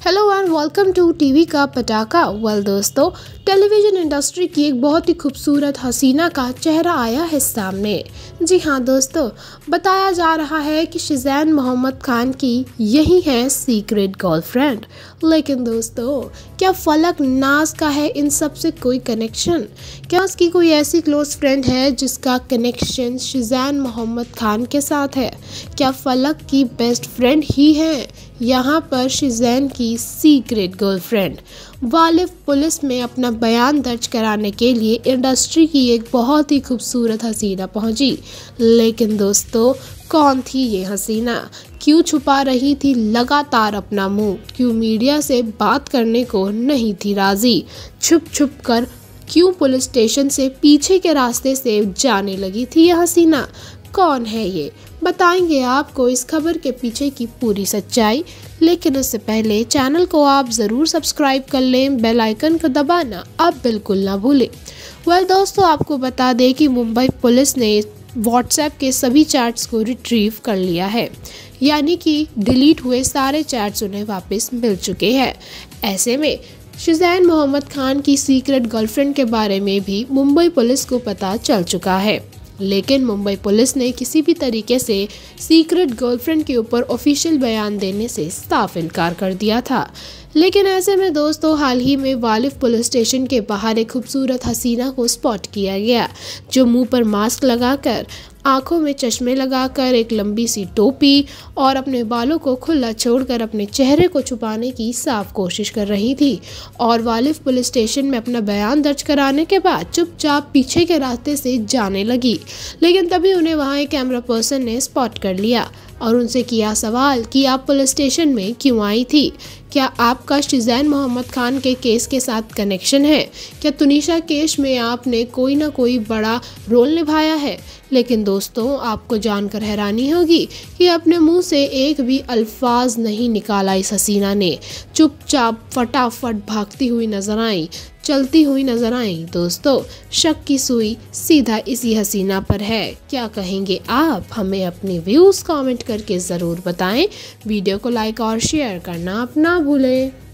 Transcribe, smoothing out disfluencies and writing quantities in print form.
Hello and welcome to TV का पटाखा। दोस्तों, टेलीविजन इंडस्ट्री की एक बहुत ही खूबसूरत हसीना का चेहरा आया है सामने। जी हाँ दोस्तों, बताया जा रहा है कि शिज़ैन मोहम्मद खान की यही है सीक्रेट गर्लफ्रेंड। लेकिन दोस्तों, क्या फलक नाज का है इन सब से कोई कनेक्शन? क्या उसकी कोई ऐसी क्लोज फ्रेंड है जिसका कनेक्शन शिज़ैन मोहम्मद खान के साथ है? क्या फलक की बेस्ट फ्रेंड ही है यहाँ पर शिज़ैन की सीक्रेट गर्लफ्रेंड? वालिद पुलिस में अपना बयान दर्ज कराने के लिए इंडस्ट्री की एक बहुत ही खूबसूरत हसीना पहुंची। लेकिन दोस्तों, कौन थी ये हसीना? क्यों छुपा रही थी लगातार अपना मुंह? क्यों मीडिया से बात करने को नहीं थी राजी? छुप छुप कर क्यों पुलिस स्टेशन से पीछे के रास्ते से जाने लगी थी यह हसीना? कौन है ये? बताएंगे आपको इस खबर के पीछे की पूरी सच्चाई। लेकिन उससे पहले चैनल को आप ज़रूर सब्सक्राइब कर लें, बेल आइकन को दबाना आप बिल्कुल ना भूलें। दोस्तों, आपको बता दें कि मुंबई पुलिस ने व्हाट्सएप के सभी चैट्स को रिट्रीव कर लिया है, यानी कि डिलीट हुए सारे चैट्स उन्हें वापस मिल चुके हैं। ऐसे में शिज़ैन मोहम्मद खान की सीक्रेट गर्लफ्रेंड के बारे में भी मुंबई पुलिस को पता चल चुका है। लेकिन मुंबई पुलिस ने किसी भी तरीके से सीक्रेट गर्लफ्रेंड के ऊपर ऑफिशियल बयान देने से साफ इनकार कर दिया था। लेकिन ऐसे में दोस्तों, हाल ही में वालिद पुलिस स्टेशन के बाहर एक खूबसूरत हसीना को स्पॉट किया गया, जो मुंह पर मास्क लगाकर, आंखों में चश्मे लगाकर, एक लंबी सी टोपी और अपने बालों को खुला छोड़कर अपने चेहरे को छुपाने की साफ कोशिश कर रही थी। और वालिद पुलिस स्टेशन में अपना बयान दर्ज कराने के बाद चुपचाप पीछे के रास्ते से जाने लगी। लेकिन तभी उन्हें वहां एक कैमरा पर्सन ने स्पॉट कर लिया और उनसे किया सवाल कि आप पुलिस स्टेशन में क्यों आई थी? क्या आपका शिज़ैन मोहम्मद खान के केस के साथ कनेक्शन है? क्या तुनिशा केस में आपने कोई ना कोई बड़ा रोल निभाया है? लेकिन दोस्तों, आपको जानकर हैरानी होगी कि अपने मुंह से एक भी अल्फाज नहीं निकाला इस हसीना ने। चुपचाप फटाफट भागती हुई नजर आई, चलती हुई नजर आई। दोस्तों, शक की सुई सीधा इसी हसीना पर है। क्या कहेंगे आप? हमें अपने व्यूज़ कमेंट करके ज़रूर बताएं। वीडियो को लाइक और शेयर करना आप ना भूलें।